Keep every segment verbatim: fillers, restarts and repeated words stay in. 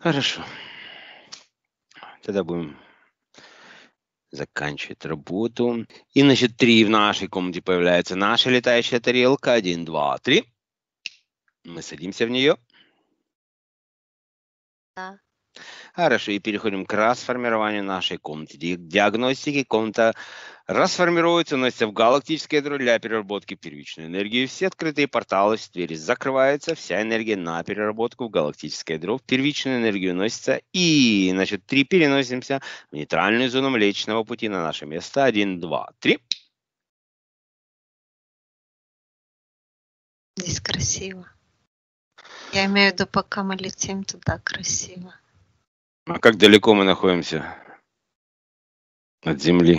Хорошо. Тогда будем заканчивать работу. И, значит, три в нашей комнате появляется наша летающая тарелка. Один, два, три. Мы садимся в нее. Да. Хорошо, и переходим к расформированию нашей комнаты. Ди- Диагностики. Комната расформируется, уносится в галактическое ядро для переработки первичной энергии. Все открытые порталы, двери закрываются, вся энергия на переработку в галактическое ядро. В первичную энергию уносится. И, значит, три переносимся в нейтральную зону Млечного Пути на наше место. Один, два, три. Здесь красиво. Я имею в виду, пока мы летим туда, красиво. А как далеко мы находимся от Земли?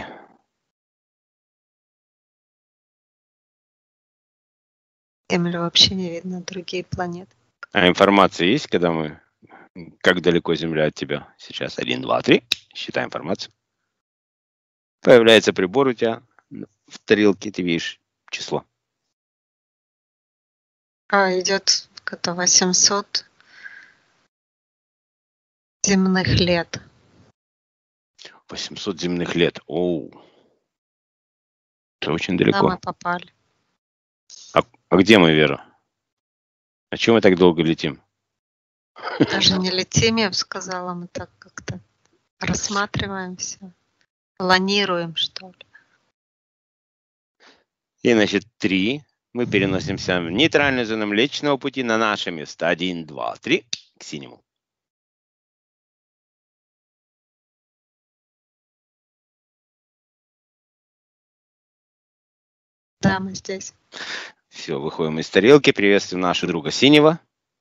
Землю вообще не видно, другие планеты. А информация есть, когда мы... Как далеко Земля от тебя сейчас? Один, два, три. Считаем информацию. Появляется прибор у тебя в тарелке, ты видишь число. А, идет как-то восемьсот земных лет. восемьсот земных лет. Оу. Это очень Куда мы далеко. попали? А, а где мы, Вера? А чего мы так долго летим? Даже не летим, я бы сказала, мы так как-то рассматриваем все. Планируем, что ли. И, значит, три. Мы переносимся в нейтральную зону Млечного Пути на наше место. Один, два, три. К синему. Да, мы здесь. Все, выходим из тарелки. Приветствуем нашего друга Синего.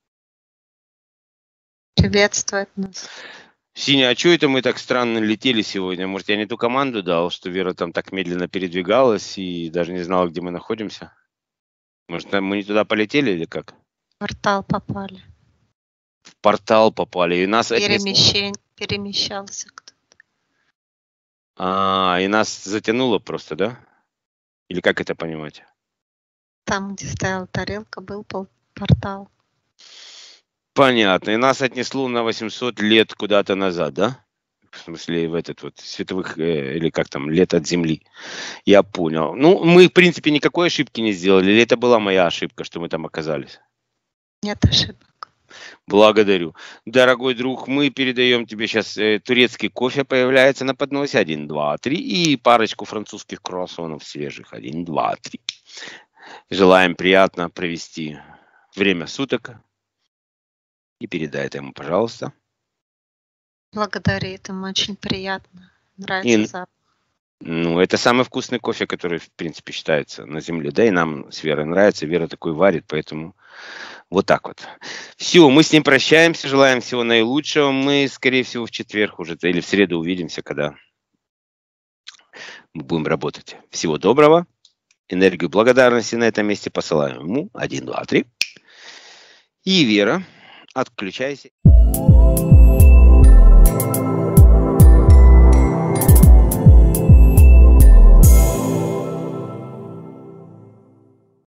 Приветствует нас. Синя, а что это мы так странно летели сегодня? Может, я не ту команду дал, что Вера там так медленно передвигалась и даже не знала, где мы находимся? Может, мы не туда полетели или как? В портал попали. В портал попали, и нас отнесло. Перемещен... Перемещался кто-то. А, и нас затянуло просто, да? Или как это понимать? Там, где стояла тарелка, был пол- портал. Понятно. И нас отнесло на восемьсот лет куда-то назад, да? В смысле, в этот вот световых, э, или как там, лет от Земли. Я понял. Ну, мы, в принципе, никакой ошибки не сделали. Или это была моя ошибка, что мы там оказались? Нет ошибок. Благодарю. Дорогой друг, мы передаем тебе сейчас э, турецкий кофе появляется на подносе. Один, два, три. И парочку французских круассанов свежих. Один, два, три. Желаем приятно провести время суток. И передай это ему, пожалуйста. Благодарит, ему очень приятно. Нравится И, запах. ну, это самый вкусный кофе, который, в принципе, считается на Земле. Да и нам с Верой нравится. Вера такой варит, поэтому вот так вот. Все, мы с ним прощаемся, желаем всего наилучшего. Мы, скорее всего, в четверг уже или в среду увидимся, когда мы будем работать. Всего доброго. Энергию благодарности на этом месте посылаем ему. Один, два, три. И Вера, отключайся.